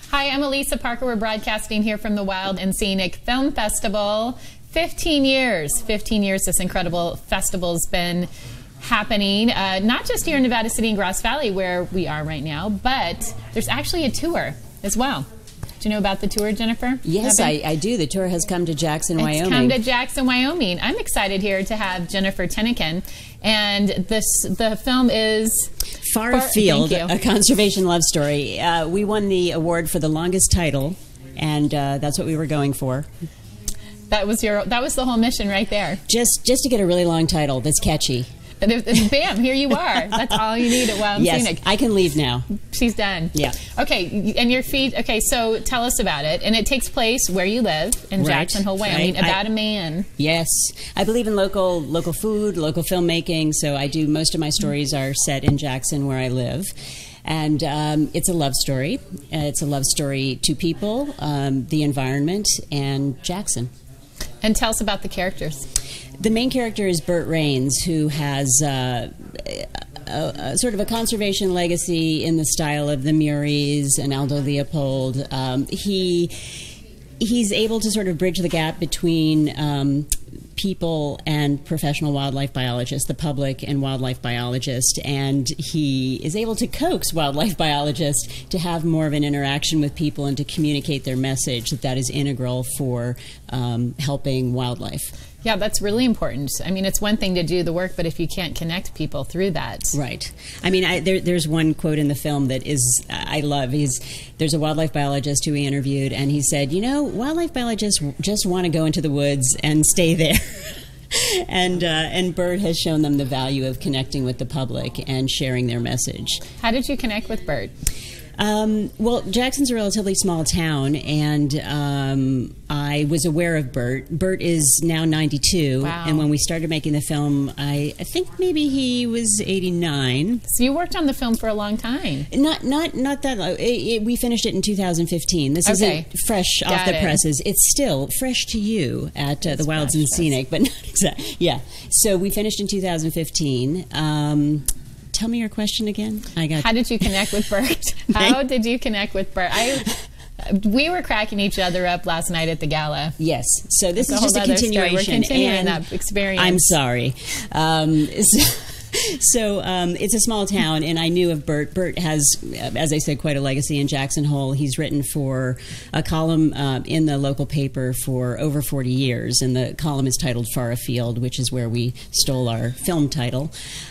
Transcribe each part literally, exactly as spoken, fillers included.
Hi, I'm Elisa Parker. We're broadcasting here from the Wild and Scenic Film Festival. fifteen years, fifteen years this incredible festival's been happening, uh, not just here in Nevada City and Grass Valley where we are right now, but there's actually a tour as well. Do you know about the tour, Jennifer? Yes, I, I do. The tour has come to Jackson, it's Wyoming. It's come to Jackson, Wyoming. I'm excited here to have Jennifer Tennican, and this the film is Far Afield, a conservation love story. Uh, we won the award for the longest title, and uh, that's what we were going for. That was your. That was the whole mission right there. Just, just to get a really long title that's catchy. And bam, here you are. That's all you need at Wild and yes, Scenic. I can leave now. She's done. Yeah. Okay, and your feet, okay, so tell us about it. And it takes place where you live, in right. Jackson Hole, Wyoming, right. about I, a man. Yes. I believe in local local food, local filmmaking, so I do, most of my stories are set in Jackson where I live. And um, it's a love story. Uh, it's a love story to people, um, the environment, and Jackson. And tell us about the characters. The main character is Bert Raynes, who has uh, a, a, sort of a conservation legacy in the style of the Muries and Aldo Leopold. Um, he he's able to sort of bridge the gap between um, people and professional wildlife biologists, the public and wildlife biologists, and he is able to coax wildlife biologists to have more of an interaction with people and to communicate their message that that is integral for um, helping wildlife. Yeah, that's really important. I mean, it's one thing to do the work, but if you can't connect people through that. Right. I mean, I, there, there's one quote in the film that is, I love. He's, there's a wildlife biologist who we interviewed, and he said, you know, wildlife biologists just want to go into the woods and stay there. and, uh, and Bert has shown them the value of connecting with the public and sharing their message. How did you connect with Bert? Um, well, Jackson's a relatively small town, and um, I was aware of Bert. Bert is now ninety-two, wow. And when we started making the film, I, I think maybe he was eighty-nine. So you worked on the film for a long time. Not, not, not that long. It, it, we finished it in two thousand fifteen. This okay. isn't fresh Got off the it. presses. It's still fresh to you at uh, the Wilds and Scenic, but not exactly. Yeah. So we finished in two thousand fifteen. Um, Tell me your question again. I got. How did you connect with Bert? How did you connect with Bert? I, we were cracking each other up last night at the gala. Yes. So this That's is just a continuation. We're continuing and that experience. I'm sorry. Um, so so um, it's a small town, and I knew of Bert. Bert has, as I said, quite a legacy in Jackson Hole. He's written for a column uh, in the local paper for over forty years, and the column is titled Far Afield, which is where we stole our film title.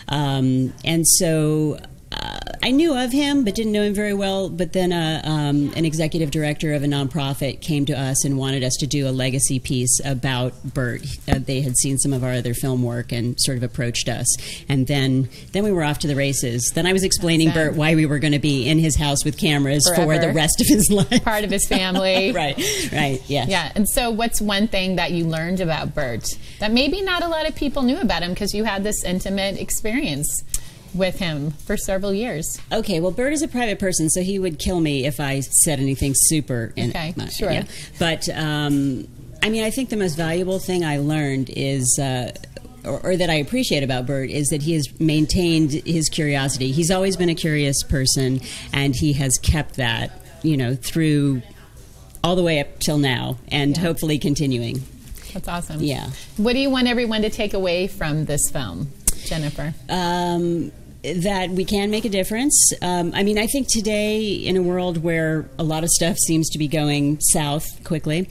Um, and so uh, I knew of him, but didn't know him very well. But then uh, um, an executive director of a nonprofit came to us and wanted us to do a legacy piece about Bert. Uh, they had seen some of our other film work and sort of approached us. And then, then we were off to the races. Then I was explaining Bert why we were going to be in his house with cameras Forever. for the rest of his life. Part of his family. Right, right, yes. Yeah, and so what's one thing that you learned about Bert that maybe not a lot of people knew about him because you had this intimate experience with him for several years? Okay, well, Bert is a private person, so he would kill me if I said anything super. In, okay, uh, sure. Yeah. But, um, I mean, I think the most valuable thing I learned is... Uh, Or, or that I appreciate about Bert is that he has maintained his curiosity. He's always been a curious person, and he has kept that, you know, through all the way up till now, and yeah. hopefully continuing. That's awesome. Yeah. What do you want everyone to take away from this film, Jennifer? Um, that we can make a difference. Um, I mean, I think today, in a world where a lot of stuff seems to be going south quickly,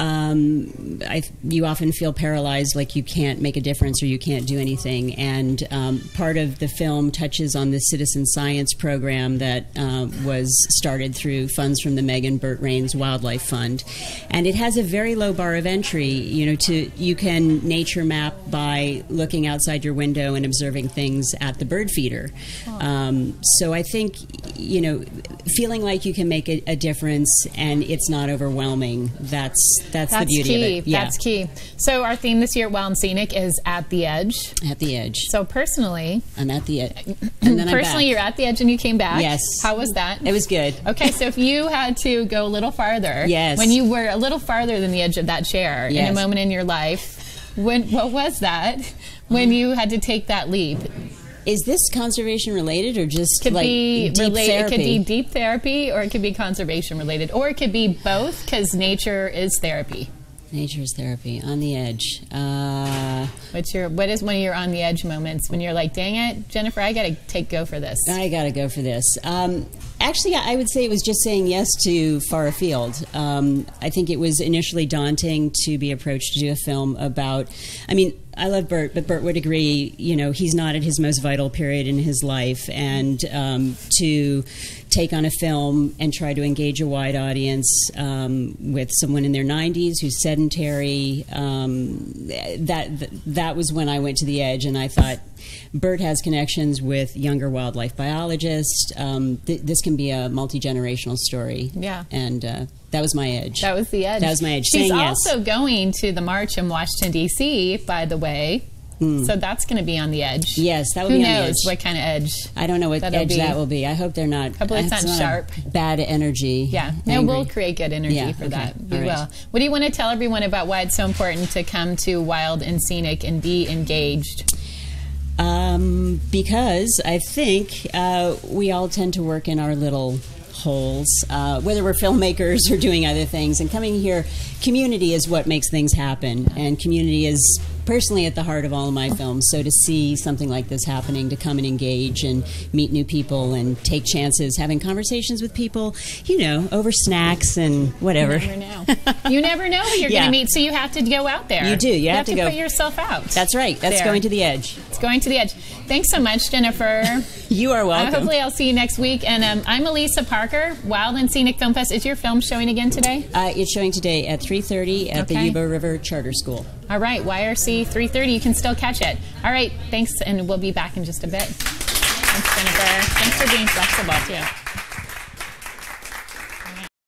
um, I, you often feel paralyzed, like you can't make a difference or you can't do anything. And um, part of the film touches on the citizen science program that uh, was started through funds from the Meg and Bert Raynes Wildlife Fund. And it has a very low bar of entry. You know, to you can nature map by looking outside your window and observing things at the bird feeder. Um, so I think, you know, feeling like you can make a, a difference and it's not overwhelming, that's that's, that's the beauty key. of it. Yeah. That's key. So our theme this year at Wild and Scenic is At the Edge. At the edge. So personally... I'm at the edge. And then personally, I'm back. you're at the edge and you came back. Yes. How was that? It was good. Okay, so if you had to go a little farther... Yes. When you were a little farther than the edge of that chair yes. in a moment in your life, when what was that when you had to take that leap? Is this conservation related or just could like be deep relate, therapy? It could be deep therapy, or it could be conservation related, or it could be both, because nature is therapy. Nature's therapy, on the edge. Uh, What's your, what is one of your on the edge moments when you're like, dang it, Jennifer, I got to take go for this? I got to go for this. Um, actually, I would say it was just saying yes to Far Afield. Um, I think it was initially daunting to be approached to do a film about, I mean, I love Bert, but Bert would agree, you know, he's not at his most vital period in his life, and um, to take on a film and try to engage a wide audience um, with someone in their nineties who's sedentary, um, that that was when I went to the edge, and I thought, Bert has connections with younger wildlife biologists. Um, th this can be a multi-generational story. Yeah. And uh, that was my edge. That was the edge. That was my edge. She's Saying also yes. going to the march in Washington, D C, by the way. Mm. So that's going to be on the edge. Yes, that will Who be on the edge. Who knows what kind of edge? I don't know what That'll edge be. that will be. I hope they're not. Hopefully it's not sharp. Bad energy. Yeah, no, we'll create good energy yeah, for okay. that. We All will. right. What do you want to tell everyone about why it's so important to come to Wild and Scenic and be engaged? Um, because I think uh, we all tend to work in our little holes, uh, whether we're filmmakers or doing other things. And coming here, community is what makes things happen. And community is personally at the heart of all of my films. So to see something like this happening, to come and engage and meet new people and take chances, having conversations with people, you know, over snacks and whatever. You never know. You never know who you're yeah. going to meet, so you have to go out there. You do. You, you have, have, to, to go. put yourself out. That's right. That's there. going to the edge. It's going to the edge. Thanks so much, Jennifer. You are welcome. Uh, hopefully I'll see you next week. And um, I'm Elisa Parker, Wild and Scenic Film Fest. Is your film showing again today? Uh, it's showing today at three thirty at okay. the Yuba River Charter School. All right, Y R C three thirty. You can still catch it. All right, thanks, and we'll be back in just a bit. Thanks, Jennifer. Thanks for being flexible, too.